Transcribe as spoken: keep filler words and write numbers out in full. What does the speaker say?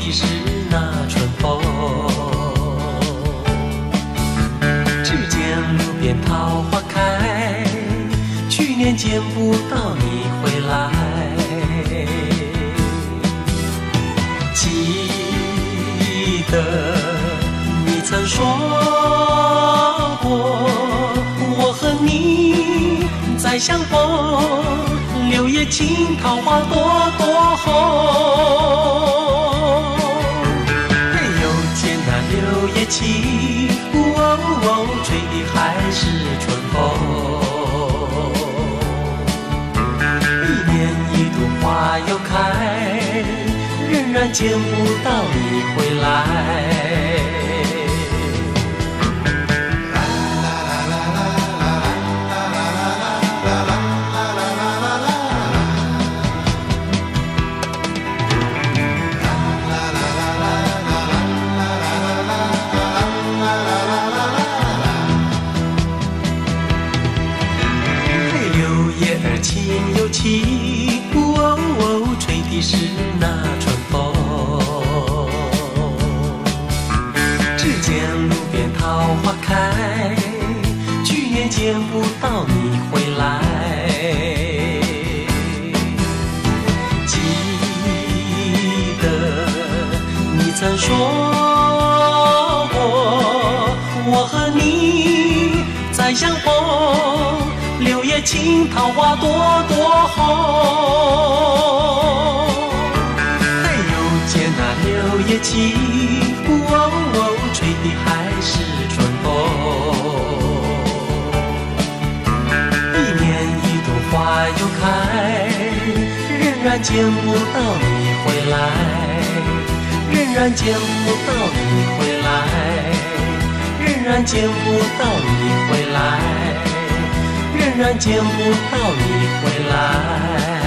的是那春风。只见路边桃花开，去年见不到你回来。记得你曾说过，我和你再相逢，柳叶青，桃花朵朵红。又见那柳叶青，哦哦，吹的还是春风。一年一度花又开，仍然见不到你回来。情又情，哦哦，吹的是那春风。只见路边桃花开，去年见不到你回来。记得你曾说过，我和你再相逢，柳叶青，桃花朵朵红。哎，又见那柳叶青，哦哦，吹的还是春风。一年一度花又开，仍然见不到你回来，仍然见不到你回来，仍然见不到你回来，仍然见不到你回来。